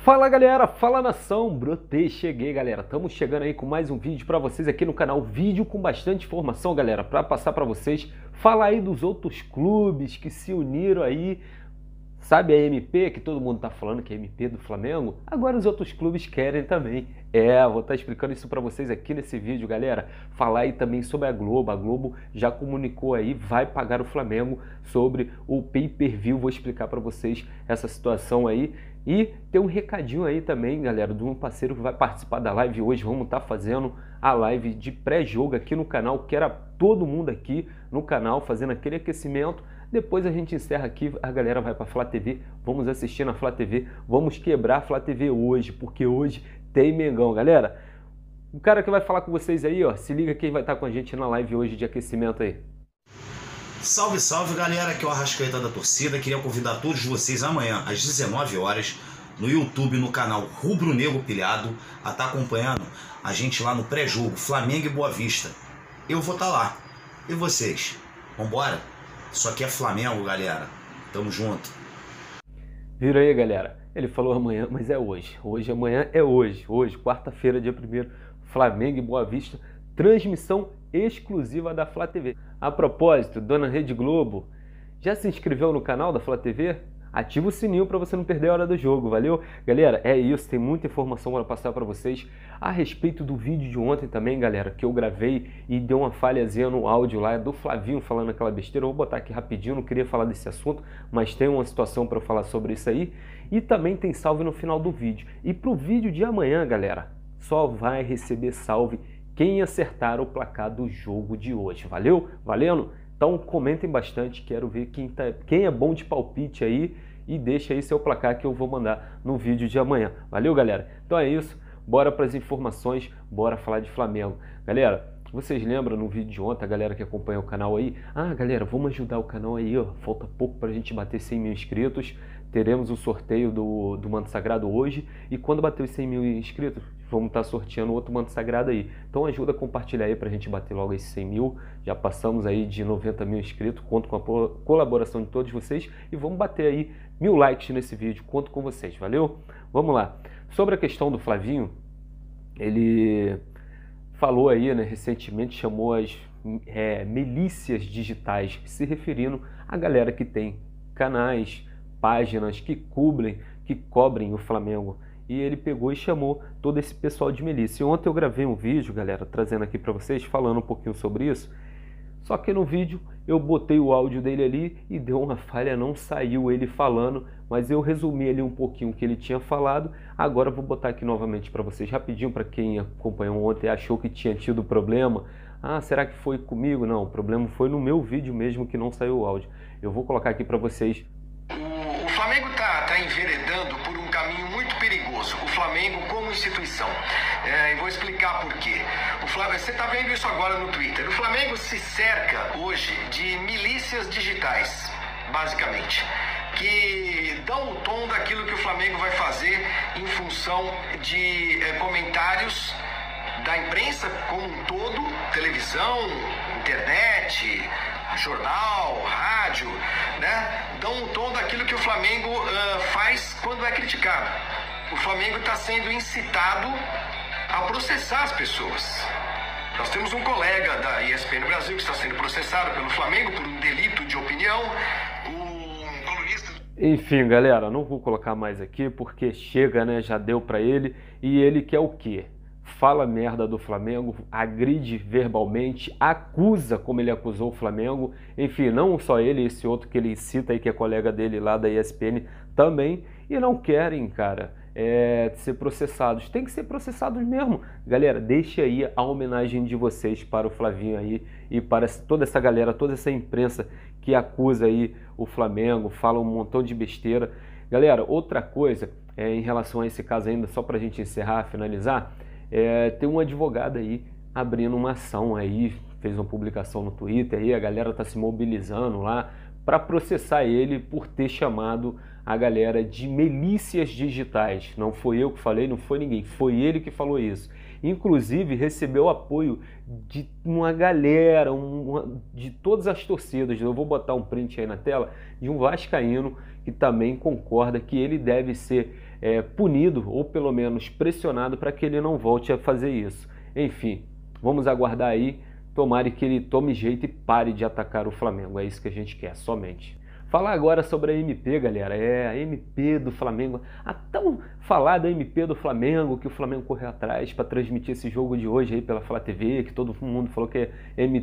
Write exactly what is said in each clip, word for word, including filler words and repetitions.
Fala galera, fala nação, brotei, cheguei galera, estamos chegando aí com mais um vídeo para vocês aqui no canal, vídeo com bastante informação galera, para passar para vocês, falar aí dos outros clubes que se uniram aí, sabe a M P que todo mundo tá falando que é a M P do Flamengo? Agora os outros clubes querem também, é, vou estar explicando isso para vocês aqui nesse vídeo galera, falar aí também sobre a Globo, a Globo já comunicou aí, vai pagar o Flamengo sobre o pay-per-view, vou explicar para vocês essa situação aí. E tem um recadinho aí também, galera, de um parceiro que vai participar da live hoje. Vamos estar fazendo a live de pré-jogo aqui no canal. Quero todo mundo aqui no canal fazendo aquele aquecimento. Depois a gente encerra aqui, a galera vai para a Flá T V. Vamos assistir na Flá T V. Vamos quebrar a Flá T V hoje, porque hoje tem Mengão, galera. O cara que vai falar com vocês aí, ó, se liga quem vai estar com a gente na live hoje de aquecimento aí. Salve, salve galera, aqui é o Arrascaeta da Torcida. Queria convidar todos vocês amanhã às dezenove horas no YouTube, no canal Rubro Negro Pilhado, a estar acompanhando a gente lá no pré-jogo Flamengo e Boa Vista. Eu vou estar lá. E vocês? Vambora? Isso aqui é Flamengo, galera. Tamo junto. Vira aí, galera. Ele falou amanhã, mas é hoje. Hoje, amanhã é hoje. Hoje, quarta-feira, dia primeiro, Flamengo e Boa Vista. Transmissão exclusiva da Flá T V. A propósito, dona Rede Globo, já se inscreveu no canal da Flá T V? Ativa o sininho para você não perder a hora do jogo, valeu? Galera, é isso, tem muita informação para passar para vocês a respeito do vídeo de ontem também, galera, que eu gravei e deu uma falhazinha no áudio lá do Flavinho falando aquela besteira. Eu vou botar aqui rapidinho, não queria falar desse assunto, mas tem uma situação para falar sobre isso aí. E também tem salve no final do vídeo. E pro vídeo de amanhã, galera, só vai receber salve quem acertar o placar do jogo de hoje, valeu? Valendo? Então comentem bastante, quero ver quem, tá, quem é bom de palpite aí e deixa aí seu placar que eu vou mandar no vídeo de amanhã. Valeu, galera? Então é isso, bora para as informações, bora falar de Flamengo. Galera, vocês lembram no vídeo de ontem, a galera que acompanha o canal aí? Ah, galera, vamos ajudar o canal aí, ó, falta pouco para a gente bater cem mil inscritos. Teremos o sorteio do, do Manto Sagrado hoje e quando bater os cem mil inscritos, vamos estar sorteando outro Manto Sagrado aí. Então ajuda a compartilhar aí para a gente bater logo esses cem mil. Já passamos aí de noventa mil inscritos, conto com a colaboração de todos vocês e vamos bater aí mil likes nesse vídeo, conto com vocês, valeu? Vamos lá. Sobre a questão do Flavinho, ele falou aí, né, recentemente, chamou as é, milícias digitais, se referindo a galera que tem canais, páginas que cobrem, que cobrem o Flamengo. E ele pegou e chamou todo esse pessoal de milícia. E ontem eu gravei um vídeo, galera, trazendo aqui para vocês, falando um pouquinho sobre isso. Só que no vídeo eu botei o áudio dele ali e deu uma falha, não saiu ele falando, mas eu resumi ali um pouquinho o que ele tinha falado. Agora eu vou botar aqui novamente para vocês rapidinho, para quem acompanhou ontem e achou que tinha tido problema. Ah, será que foi comigo? Não, o problema foi no meu vídeo mesmo que não saiu o áudio. Eu vou colocar aqui para vocês. O Flamengo está tá enveredando por um caminho muito perigoso, o Flamengo como instituição. É, e vou explicar por quê. O Flamengo, você está vendo isso agora no Twitter. O Flamengo se cerca hoje de milícias digitais, basicamente, que dão o tom daquilo que o Flamengo vai fazer em função de é, comentários da imprensa como um todo, televisão, internet, jornal, rádio, né, dão o tom daquilo que o Flamengo uh, faz quando é criticado. O Flamengo está sendo incitado a processar as pessoas. Nós temos um colega da E S P N Brasil que está sendo processado pelo Flamengo por um delito de opinião. O colunista... Enfim, galera, não vou colocar mais aqui porque chega, né, já deu para ele. E ele quer o quê? Fala merda do Flamengo, agride verbalmente, acusa como ele acusou o Flamengo, enfim, não só ele, esse outro que ele cita aí que é colega dele lá da E S P N também, e não querem, cara, é, ser processados. Tem que ser processados mesmo. Galera, deixa aí a homenagem de vocês para o Flavinho aí e para toda essa galera, toda essa imprensa que acusa aí o Flamengo, fala um montão de besteira. Galera, outra coisa, é, em relação a esse caso ainda, só pra gente encerrar, finalizar, É, tem um advogado aí abrindo uma ação aí, fez uma publicação no Twitter aí, a galera tá se mobilizando lá para processar ele por ter chamado a galera de milícias digitais. Não foi eu que falei, não foi ninguém, foi ele que falou isso. Inclusive recebeu apoio de uma galera, uma, de todas as torcidas. Eu vou botar um print aí na tela de um vascaíno que também concorda que ele deve ser é, punido ou pelo menos pressionado para que ele não volte a fazer isso. Enfim, vamos aguardar aí, tomara que ele tome jeito e pare de atacar o Flamengo, é isso que a gente quer, somente. Falar agora sobre a M P, galera, é a M P do Flamengo, a tão falada M P do Flamengo, que o Flamengo correu atrás para transmitir esse jogo de hoje aí pela Flá T V, que todo mundo falou que é M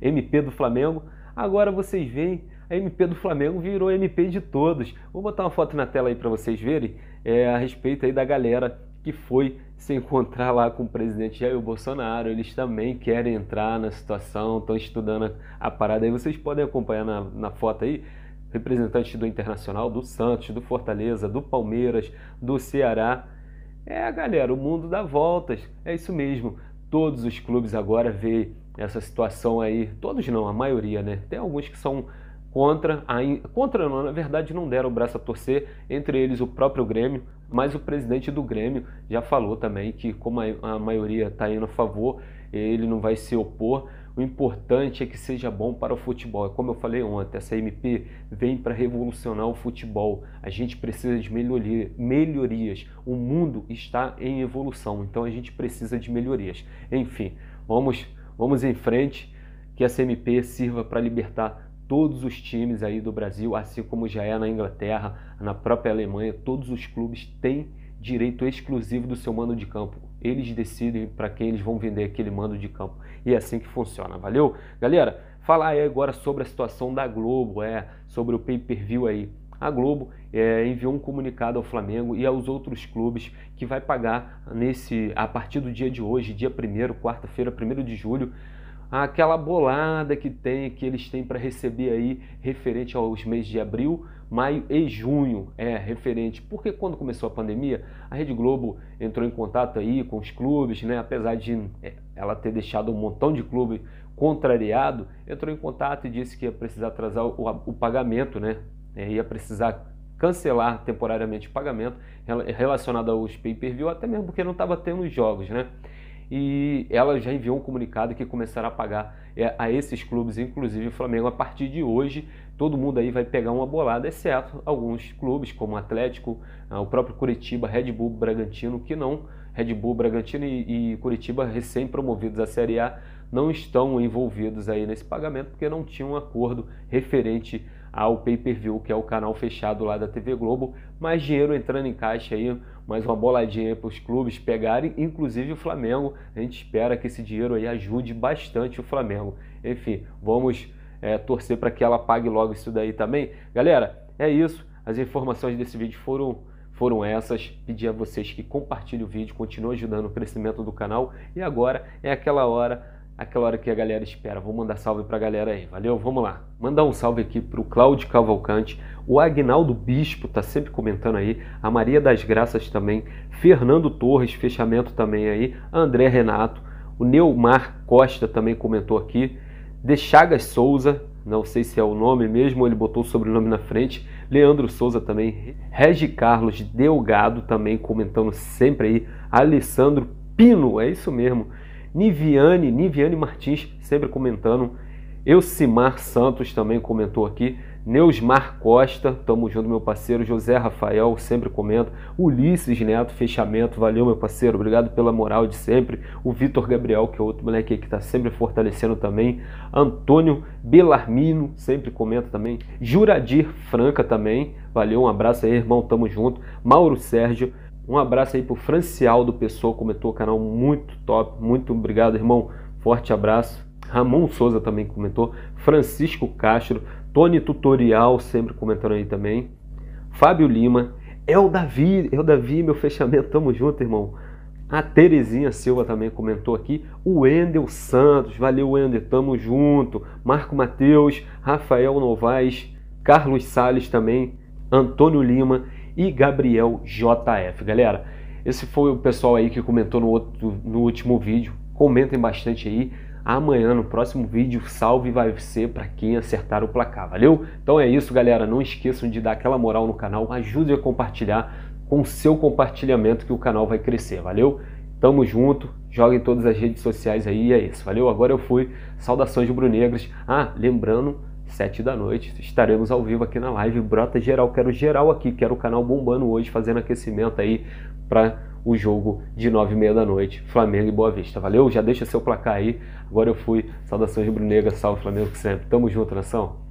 P do Flamengo. Agora vocês veem, a M P do Flamengo virou M P de todos. Vou botar uma foto na tela aí para vocês verem, é, a respeito aí da galera que foi se encontrar lá com o presidente Jair Bolsonaro. Eles também querem entrar na situação, estão estudando a parada aí, vocês podem acompanhar na, na foto aí, representantes do Internacional, do Santos, do Fortaleza, do Palmeiras, do Ceará. É, galera, o mundo dá voltas, é isso mesmo. Todos os clubes agora veem essa situação aí, todos não, a maioria, né? Tem alguns que são contra, a, contra não, na verdade não deram o braço a torcer, entre eles o próprio Grêmio, mas o presidente do Grêmio já falou também que como a, a maioria está indo a favor, ele não vai se opor. O importante é que seja bom para o futebol. Como eu falei ontem, essa M P vem para revolucionar o futebol. A gente precisa de melhoria, melhorias. O mundo está em evolução, então a gente precisa de melhorias. Enfim, vamos, vamos em frente, que essa M P sirva para libertar todos os times aí do Brasil, assim como já é na Inglaterra, na própria Alemanha. Todos os clubes têm direito exclusivo do seu mando de campo. Eles decidem para quem eles vão vender aquele mando de campo. E é assim que funciona, valeu? Galera, falar aí agora sobre a situação da Globo, é, sobre o pay-per-view aí. A Globo é, enviou um comunicado ao Flamengo e aos outros clubes que vai pagar nesse, a partir do dia de hoje, dia primeiro, quarta-feira, primeiro de julho, aquela bolada que tem, que eles têm para receber aí referente aos meses de abril, maio e junho, é referente, porque quando começou a pandemia, a Rede Globo entrou em contato aí com os clubes, né, apesar de ela ter deixado um montão de clube contrariado, entrou em contato e disse que ia precisar atrasar o, o pagamento, né, ia precisar cancelar temporariamente o pagamento relacionado aos pay-per-view, até mesmo porque não estava tendo os jogos, né. E ela já enviou um comunicado que começará a pagar a esses clubes, inclusive o Flamengo, a partir de hoje. Todo mundo aí vai pegar uma bolada, exceto alguns clubes como Atlético, o próprio Curitiba, Red Bull, Bragantino, que não, Red Bull, Bragantino e, e Curitiba, recém-promovidos à Série A, não estão envolvidos aí nesse pagamento porque não tinham um acordo referente ao pay-per-view, que é o canal fechado lá da T V Globo. Mais dinheiro entrando em caixa aí, mais uma boladinha para os clubes pegarem, inclusive o Flamengo. A gente espera que esse dinheiro aí ajude bastante o Flamengo. Enfim, vamos é, torcer para que ela pague logo isso daí também. Galera, é isso. As informações desse vídeo foram, foram essas. Pedir a vocês que compartilhem o vídeo, continuem ajudando o crescimento do canal. E agora é aquela hora... aquela hora que a galera espera. Vou mandar salve pra galera aí, valeu? Vamos lá. Mandar um salve aqui pro Cláudio Cavalcante, o Agnaldo Bispo tá sempre comentando aí, a Maria das Graças também, Fernando Torres, fechamento também aí, André Renato, o Neumar Costa também comentou aqui, De Chagas Souza, não sei se é o nome mesmo, ele botou o sobrenome na frente, Leandro Souza também, Regi Carlos Delgado também comentando sempre aí, Alessandro Pino, é isso mesmo, Niviane, Niviane Martins, sempre comentando. Eucimar Santos também comentou aqui. Neusmar Costa, tamo junto, meu parceiro. José Rafael, sempre comenta. Ulisses Neto, fechamento. Valeu, meu parceiro. Obrigado pela moral de sempre. O Vitor Gabriel, que é outro moleque aí que tá sempre fortalecendo também. Antônio Belarmino, sempre comenta também. Juradir Franca também. Valeu, um abraço aí, irmão. Tamo junto. Mauro Sérgio. Um abraço aí pro Francialdo Pessoa, comentou, canal muito top, muito obrigado, irmão, forte abraço. Ramon Souza também comentou, Francisco Castro, Tony Tutorial sempre comentando aí também, Fábio Lima, é o Davi, é o Davi, meu fechamento, tamo junto, irmão. A Terezinha Silva também comentou aqui, o Wendel Santos, valeu Wendel, tamo junto, Marco Mateus, Rafael Novaes, Carlos Salles também, Antônio Lima e Gabriel J F. Galera, esse foi o pessoal aí que comentou no, outro, no último vídeo. Comentem bastante aí. Amanhã, no próximo vídeo, salve vai ser para quem acertar o placar, valeu? Então é isso, galera. Não esqueçam de dar aquela moral no canal. Ajude a compartilhar. Com o seu compartilhamento que o canal vai crescer, valeu? Tamo junto. Joga em todas as redes sociais aí. E é isso, valeu? Agora eu fui. Saudações rubro-negras. Ah, lembrando... sete da noite, estaremos ao vivo aqui na live. Brota geral, quero geral aqui, quero o canal bombando hoje, fazendo aquecimento aí para o jogo de nove e meia da noite, Flamengo e Boa Vista. Valeu? Já deixa seu placar aí. Agora eu fui. Saudações rubro-negras, salve Flamengo sempre. Tamo junto, nação.